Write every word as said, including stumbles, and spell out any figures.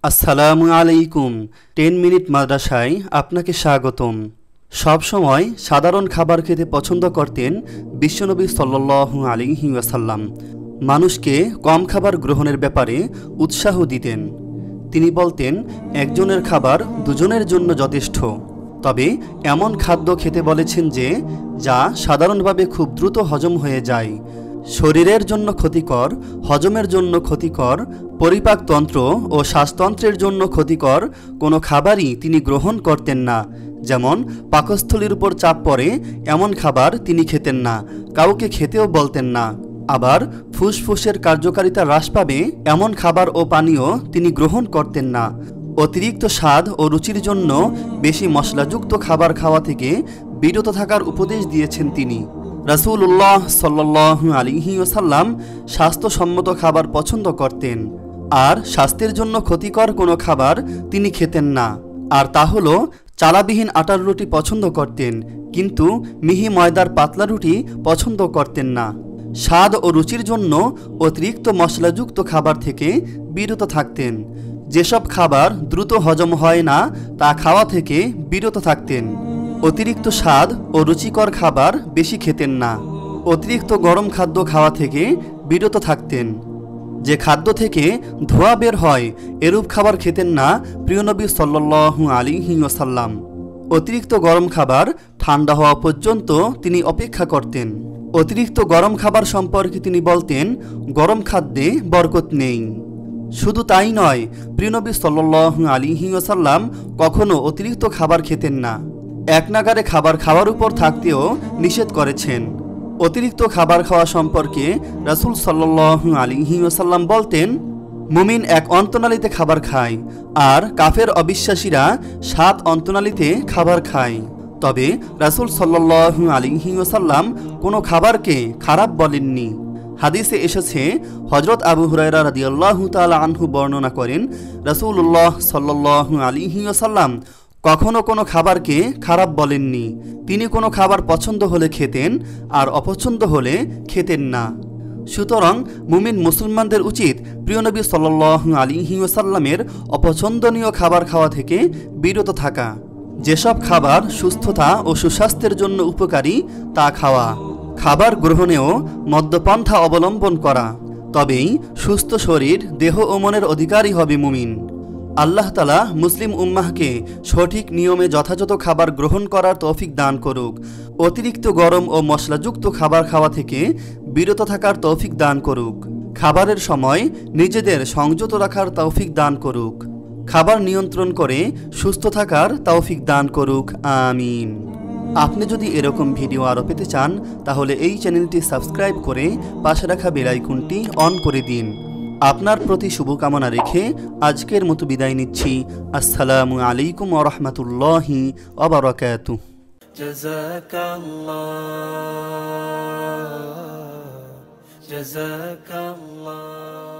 আসসালামু আলাইকুম। Ten minute মাদ্রাসায় আপনাকে স্বাগতম। সব সময় সাধারণ খাবার খেতে পছন্দ করতেন বিশ্বনবী সাল্লাল্লাহু আলাইহি ওয়াসাল্লাম। মানুষকে কম খাবার গ্রহণের ব্যাপারে উৎসাহ দিতেন। তিনি বলতেন, একজনের খাবার দুজনের জন্য যথেষ্ট। তবে এমন খাদ্য খেতে বলেছেন যে যা সাধারণভাবে খুব দ্রুত হজম হয়ে যায়, শরীরের জন্য ক্ষতিকর, হজমের জন্য ক্ষতিকর, পরিপাকতন্ত্র ও শ্বাসতন্ত্রের জন্য ক্ষতিকর কোনো খাবারই তিনি গ্রহণ করতেন না। যেমন পাকস্থলীর উপর চাপ পড়ে এমন খাবার তিনি খেতেন না, কাউকে খেতেও বলতেন না। আবার ফুসফুসের কার্যকারিতা হ্রাস পাবে এমন খাবার ও পানীয় তিনি গ্রহণ করতেন না। অতিরিক্ত স্বাদ ও রুচির জন্য বেশি মশলাযুক্ত খাবার খাওয়া থেকে বিরত থাকার উপদেশ দিয়েছেন তিনি। রাসূলুল্লাহ সাল্লাল্লাহু আলাইহি ওয়াসাল্লাম স্বাস্থ্যসম্মত খাবার পছন্দ করতেন, আর স্বাস্থ্যের জন্য ক্ষতিকর কোনো খাবার তিনি খেতেন না। আর তা হলো চালাবিহীন আটার রুটি পছন্দ করতেন, কিন্তু মিহি ময়দার পাতলা রুটি পছন্দ করতেন না। স্বাদ ও রুচির জন্য অতিরিক্ত মশলাযুক্ত খাবার থেকে বিরত থাকতেন। যেসব খাবার দ্রুত হজম হয় না তা খাওয়া থেকে বিরত থাকতেন। অতিরিক্ত স্বাদ ও রুচিকর খাবার বেশি খেতেন না। অতিরিক্ত গরম খাদ্য খাওয়া থেকে বিরত থাকতেন। যে খাদ্য থেকে ধোঁয়া বের হয় এরূপ খাবার খেতেন না প্রিয়নবী সাল্লাল্লাহু আলাইহি ওয়াসাল্লাম। অতিরিক্ত গরম খাবার ঠান্ডা হওয়া পর্যন্ত তিনি অপেক্ষা করতেন। অতিরিক্ত গরম খাবার সম্পর্কে তিনি বলতেন, গরম খাদ্যে বরকত নেই। শুধু তাই নয়, প্রিয়নবী সাল্লাল্লাহু আলাইহি ওয়াসাল্লাম কখনো অতিরিক্ত খাবার খেতেন না। এক নাগারে খাবার খাওয়ার উপর থাকতেও নিষেধ করেছেন। অতিরিক্ত খাবার খাওয়া সম্পর্কে রাসূল সাল্লাল্লাহু আলাইহি ওয়াসাল্লাম বলতেন, মুমিন এক অন্তনালীতে খাবার খায়, আর কাফের অবিশ্বাসীরা সাত অন্তনালীতে খাবার খায়। তবে রাসূল সাল্লাল্লাহু আলাইহি ওয়াসাল্লাম কোনো খাবারকে খারাপ বলেননি। হাদিসে এসেছে, হযরত আবু হুরায়রা রাদিয়াল্লাহু তাআলা আনহু বর্ণনা করেন, রাসূলুল্লাহ সাল্লাল্লাহু আলাইহি ওয়াসাল্লাম কখনো কোনো খাবারকে খারাপ বলেননি। তিনি কোনো খাবার পছন্দ হলে খেতেন, আর অপছন্দ হলে খেতেন না। সুতরাং মুমিন মুসলমানদের উচিত প্রিয়নবী সাল্লাল্লাহু আলাইহি ওয়াসাল্লামের অপছন্দনীয় খাবার খাওয়া থেকে বিরত থাকা। যেসব খাবার সুস্থতা ও সুস্বাস্থ্যের জন্য উপকারী তা খাওয়া। খাবার গ্রহণেও মধ্যপন্থা অবলম্বন করা। তবেই সুস্থ শরীর, দেহ ও মনের অধিকারী হবে মুমিন। আল্লাহ তাআলা মুসলিম উম্মাহকে সঠিক নিয়মে যথাযথ খাবার গ্রহণ করার তৌফিক দান করুক। অতিরিক্ত গরম ও মশলাযুক্ত খাবার খাওয়া থেকে বিরত থাকার তৌফিক দান করুক। খাবারের সময় নিজেদের সংযত রাখার তৌফিক দান করুক। খাবার নিয়ন্ত্রণ করে সুস্থ থাকার তৌফিক দান করুক, আমিন। আপনি যদি এরকম ভিডিও আরও পেতে চান তাহলে এই চ্যানেলটি সাবস্ক্রাইব করে পাশে রাখা বেল আইকনটি অন করে দিন। আপনার প্রতি শুভকামনা রেখে আজকের মতো বিদায় নিচ্ছি। আসসালামু আলাইকুম ওয়া রাহমাতুল্লাহি ওয়া বারাকাতুহু। জাযাকাল্লাহ জাযাকাল্লাহ।